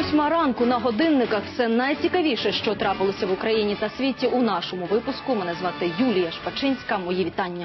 8 ранку на годинниках. Все найцікавіше, що трапилося в Україні та світі у нашому випуску. Мене звати Юлія Шпачинська. Мої вітання.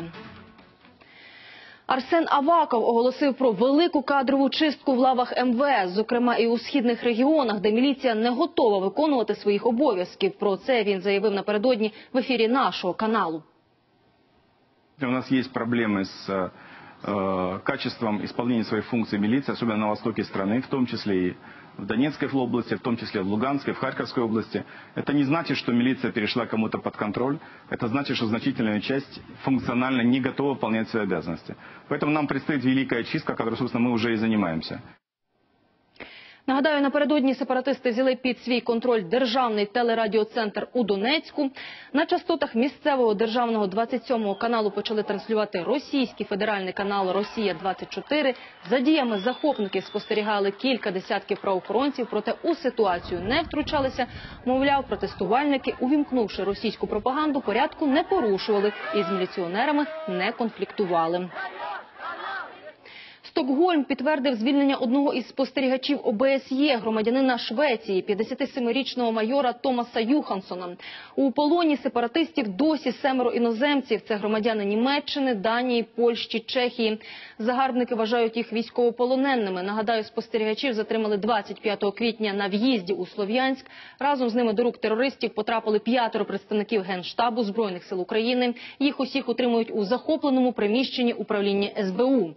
Арсен Аваков оголосив про велику кадрову чистку в лавах МВС, зокрема і у східних регіонах, де міліція не готова виконувати своїх обов'язків. Про це він заявив напередодні в ефірі нашого каналу. У нас есть проблемы с качеством исполнения своих функций милиции, особенно на востоке страны, в том числе и в Донецкой области, в том числе в Луганской, в Харьковской области. Это не значит, что милиция перешла кому-то под контроль. Это значит, что значительная часть функционально не готова выполнять свои обязанности. Поэтому нам предстоит великая чистка, которой, собственно, мы уже и занимаемся. Нагадаю, напередодні сепаратисти взяли під свій контроль державний телерадіоцентр у Донецьку. На частотах місцевого державного 27-го каналу почали транслювати російський федеральний канал «Росія-24». За діями захопників спостерігали кілька десятків правоохоронців, проте у ситуацію не втручалися. Мовляв, протестувальники, увімкнувши російську пропаганду, порядку не порушували і з міліціонерами не конфліктували. Стокгольм підтвердив звільнення одного із спостерігачів ОБСЄ, громадянина Швеції, 57-річного майора Томаса Юхансона. У полоні сепаратистів досі 7 іноземців. Це громадяни Німеччини, Данії, Польщі, Чехії. Загарбники вважають їх військовополоненими. Нагадаю, спостерігачів затримали 25 квітня на в'їзді у Слов'янськ. Разом з ними до рук терористів потрапили 5 представників Генштабу Збройних сил України. Їх усіх утримують у захопленому приміщенні управління СБУ.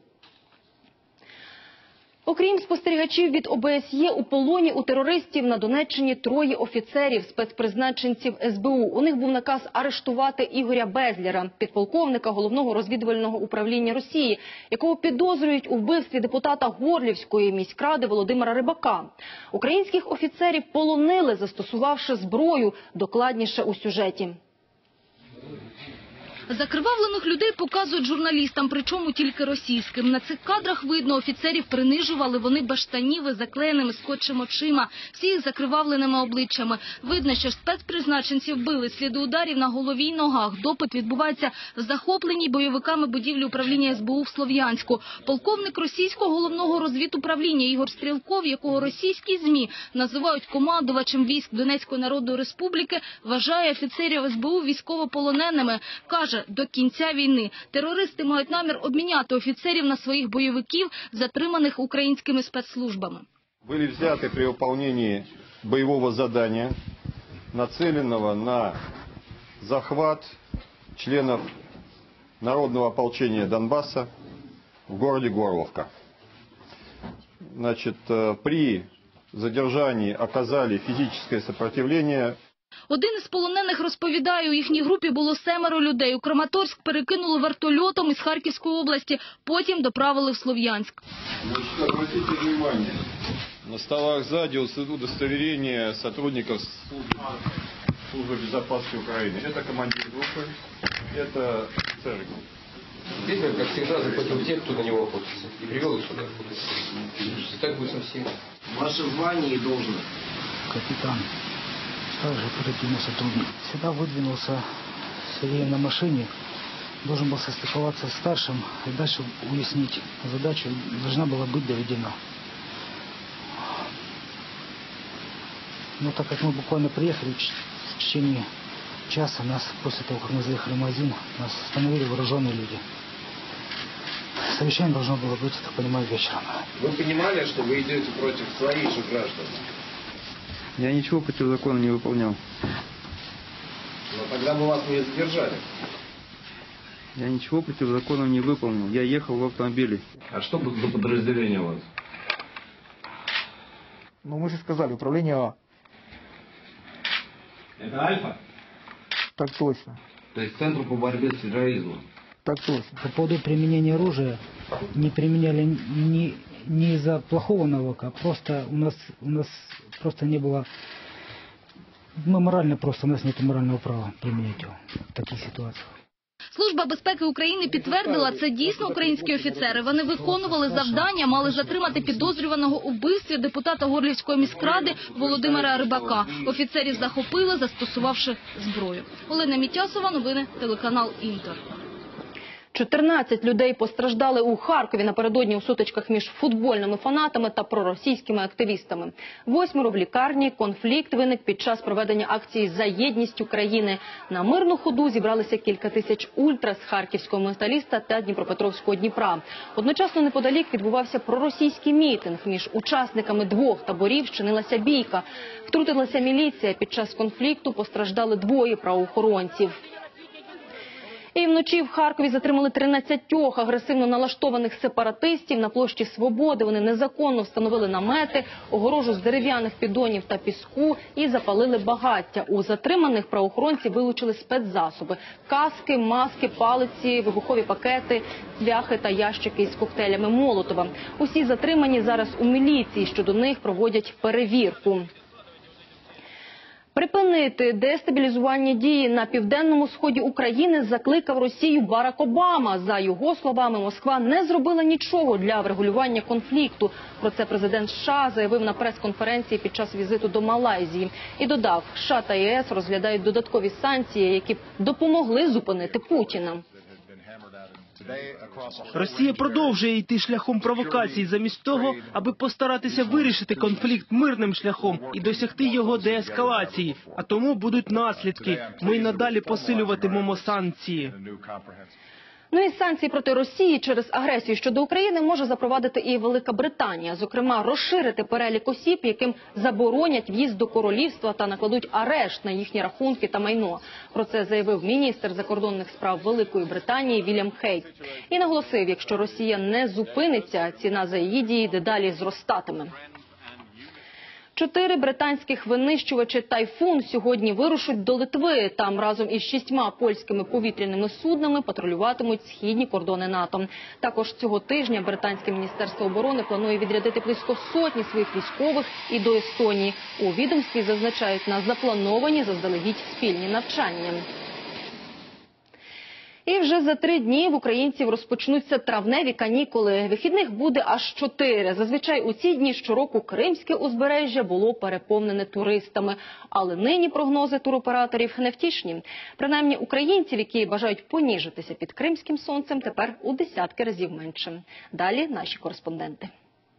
Окрім спостерігачів від ОБСЄ, у полоні у терористів на Донеччині 3 офіцерів, спецпризначенців СБУ. У них був наказ арештувати Ігоря Безлєра, підполковника Головного розвідувального управління Росії, якого підозрюють у вбивстві депутата Горлівської міськради Володимира Рибака. Українських офіцерів полонили, застосувавши зброю, докладніше у сюжеті. Закривавлених людей показують журналістам, причому тільки російським. На цих кадрах видно, офіцерів принижували, вони без штанів і заклеєними скотчем очима, всі їх закривавленими обличчями. Видно, що спецпризначенців били, сліди ударів на голові й ногах. Допит відбувається в захопленій бойовиками будівлі управління СБУ в Слов'янську. Полковник російського головного розвідуправління Ігор Стрєлков, якого російські ЗМІ називають командувачем військ Донецької Народної Республіки, вважає офіцерів СБУ військовополоненими. Каже, до кінця війни терористи мають намір обміняти офіцерів на своїх бойовиків, затриманих українськими спецслужбами. Были взяты при выполнении боевого задания, нацеленного на захват членов народного ополчения Донбасса в городе Горловка. Значит, при задержании оказали физическое сопротивление. Один із полонених розповідає, у їхній групі було 7 людей. У Краматорськ перекинули вертольотом із Харківської області, потім доправили в Слов'янськ. Значит, обратите внимание, на столах сзади удостоверение сотрудников службы безопасности Украины. Это командир группы, это офицеры. Здесь, как всегда, захватил тех, кто на него охотится, и привел их сюда. Так будет со всеми. Ваше звание и должность? Капитан. Также оперативный сотрудник. Сюда выдвинулся Сергей на машине. Должен был состыковаться с старшим и дальше уяснить задачу. Должна была быть доведена. Но так как мы буквально приехали в течение часа, нас после того, как мы заехали в магазин, нас остановили вооруженные люди. Совещание должно было быть, я так понимаю, вечером. Вы понимали, что вы идете против своих же граждан? Я ничего против закона не выполнял. Но тогда бы вас не задержали. Я ничего против закона не выполнил. Я ехал в автомобиле. А что за подразделение у вас? Ну, мы же сказали, управление А. Это Альфа? Так точно. То есть Центр по борьбе с терроризмом? Так точно. По поводу применения оружия не применяли не из-за плохого навыка, просто у нас просто не было, мы морально просто, у нас нет морального права применять его в таких ситуациях. Служба безпеки України підтвердила, це дійсно українські офіцери. Вони виконували завдання, мали затримати підозрюваного у вбивстві депутата Горлівської міськради Володимира Рибака. Офіцерів захопили, застосувавши зброю. Олена Мітясова, новини, телеканал Інтер. 14 людей постраждали у Харкові напередодні у сутичках між футбольними фанатами та проросійськими активістами. 8 в лікарні. Конфлікт виник під час проведення акції «За єдність України». На мирну ходу зібралися кілька тисяч ультра з харківського Металіста та Дніпропетровського Дніпра. Одночасно неподалік відбувався проросійський мітинг. Між учасниками двох таборів щинилася бійка. Втрутилася міліція. Під час конфлікту постраждали 2 правоохоронців. І вночі в Харкові затримали 13 агресивно налаштованих сепаратистів на площі Свободи. Вони незаконно встановили намети, огорожу з дерев'яних піддонів та піску і запалили багаття. У затриманих правоохоронці вилучили спецзасоби – каски, маски, палиці, вибухові пакети, цвяхи та ящики із коктейлями Молотова. Усі затримані зараз у міліції, щодо них проводять перевірку. Припинити дестабілізувальні дії на південному сході України закликав Росію Барак Обама. За його словами, Москва не зробила нічого для врегулювання конфлікту. Про це президент США заявив на прес-конференції під час візиту до Малайзії. І додав, США та ЄС розглядають додаткові санкції, які б допомогли зупинити Путіна. Росія продовжує йти шляхом провокацій замість того, аби постаратися вирішити конфлікт мирним шляхом і досягти його деескалації. А тому будуть наслідки. Ми й надалі посилюватимемо санкції. Ну і санкції проти Росії через агресію щодо України може запровадити і Велика Британія. Зокрема, розширити перелік осіб, яким заборонять в'їзд до королівства та накладуть арешт на їхні рахунки та майно. Про це заявив міністр закордонних справ Великої Британії Вільям Хейт. І наголосив, якщо Росія не зупиниться, ціна за її дії дедалі зростатиме. 4 британських винищувачі «Тайфун» сьогодні вирушать до Литви. Там разом із 6 польськими повітряними суднами патрулюватимуть східні кордони НАТО. Також цього тижня британське міністерство оборони планує відрядити близько 100 своїх військових і до Естонії. У відомстві зазначають на заплановані заздалегідь спільні навчання. І вже за 3 дні в українців розпочнуться травневі канікули. Вихідних буде аж 4. Зазвичай у ці дні щороку Кримське узбережжя було переповнене туристами. Але нині прогнози туроператорів невтішні. Принаймні українців, які бажають поніжитися під кримським сонцем, тепер у десятки разів менше. Далі наші кореспонденти.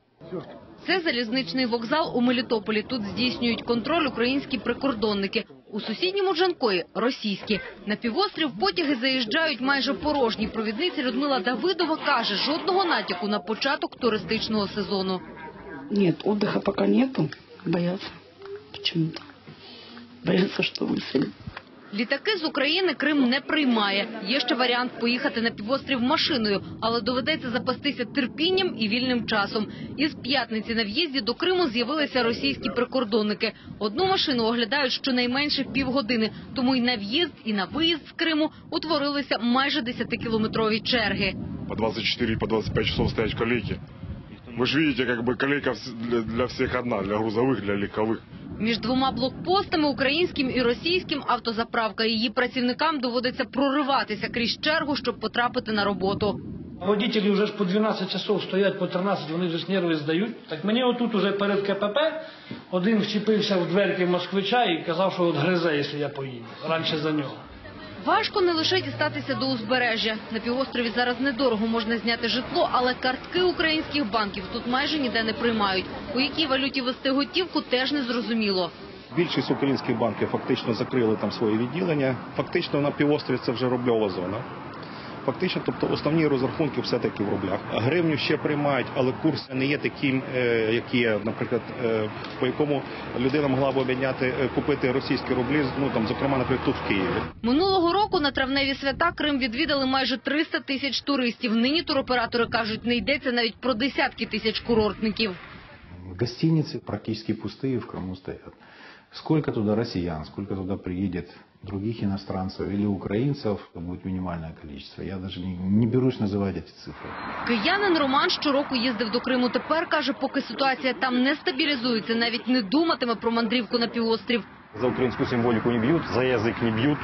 Це залізничний вокзал у Мелітополі. Тут здійснюють контроль українські прикордонники. У сусідньому Джанкої – російські. На півострів потяги заїжджають майже порожні. Провідниця Людмила Давидова каже, жодного натяку на початок туристичного сезону. Ні, отдыха поки нету. Бояться. Почему-то. Бояться, що виселять. Літаки з України Крим не приймає. Є ще варіант поїхати на півострів машиною, але доведеться запастися терпінням і вільним часом. Із п'ятниці на в'їзді до Криму з'явилися російські прикордонники. Одну машину оглядають щонайменше півгодини, тому і на в'їзд, і на виїзд з Криму утворилися майже 10-кілометрові черги. По 24, по 25 часов стоять колейки. Ви ж бачите, колейка для всіх одна, для грузових, для легкових. Між двома блокпостами, українським і російським, автозаправка. Її працівникам доводиться прориватися крізь чергу, щоб потрапити на роботу. Водителі вже ж по 12 часов стоять, по 13, вони вже нерви здають. Так мені отут уже перед КПП один вчепився в дверки москвича і казав, що от гризе, якщо я поїду, раніше за нього. Важко не лише дістатися до узбережжя. На півострові зараз недорого можна зняти житло, але картки українських банків тут майже ніде не приймають. У якій валюті вести готівку теж не зрозуміло. Більшість українських банків фактично закрили там свої відділення. Фактично на півострові це вже рубльова зона. Фактично, тобто основні розрахунки все-таки в рублях. Гривню ще приймають, але курс не є таким, як є, наприклад, по якому людина могла б обміняти, купити російські рублі, ну там, зокрема, наприклад, тут в Києві. Минулого року на травневі свята Крим відвідали майже 300 тисяч туристів. Нині туроператори кажуть, не йдеться навіть про десятки тисяч курортників. Гостиницы практически пустые в Крыму стоят. Сколько туда россиян, сколько туда приедет других иностранцев или украинцев, будет минимальное количество. Я даже не берусь называть эти цифры. Киянин Роман щороку їздив до Криму. Тепер, каже, поки ситуація там не стабілізується, навіть не думатиме про мандрівку на півострів. За украинскую символику не бьют, за язык не бьют,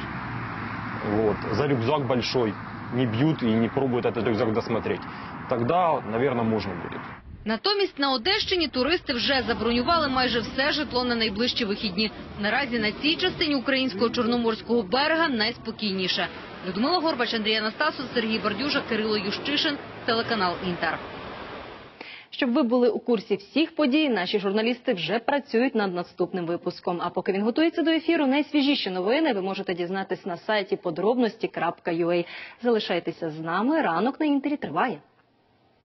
вот, за рюкзак большой не бьют и не пробуют этот рюкзак досмотреть. Тогда, наверное, можно будет. Натомість на Одещині туристи вже забронювали майже все житло на найближчі вихідні. Наразі на цій частині українського Чорноморського берега найспокійніше. Людмила Горбач, Андрій Анастасов, Сергій Бардюжа, Кирило Ющишин, телеканал Інтер. Щоб ви були у курсі всіх подій, наші журналісти вже працюють над наступним випуском. А поки він готується до ефіру, найсвіжіші новини ви можете дізнатись на сайті podrobnosti.ua. Залишайтеся з нами, ранок на Інтері триває.